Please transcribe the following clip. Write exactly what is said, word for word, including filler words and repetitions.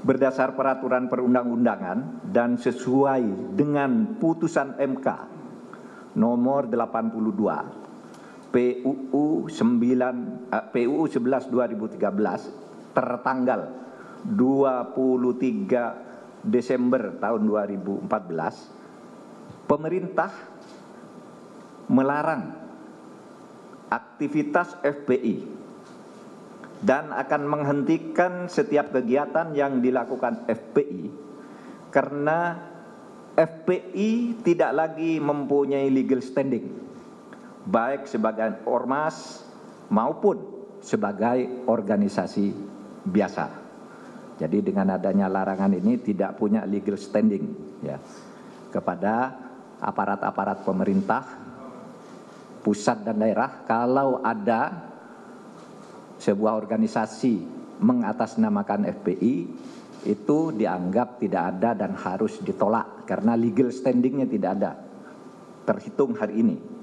berdasar peraturan perundang-undangan dan sesuai dengan putusan M K nomor delapan puluh dua P U U sembilan eh, P U U sebelas dua ribu tiga belas tertanggal dua puluh tiga Desember tahun dua ribu empat belas, pemerintah melarang aktivitas F P I dan akan menghentikan setiap kegiatan yang dilakukan F P I karena F P I tidak lagi mempunyai legal standing baik sebagai ormas maupun sebagai organisasi biasa. Jadi dengan adanya larangan ini tidak punya legal standing ya kepada aparat-aparat pemerintah pusat dan daerah. Kalau ada sebuah organisasi mengatasnamakan F P I itu dianggap tidak ada dan harus ditolak karena legal standingnya tidak ada terhitung hari ini.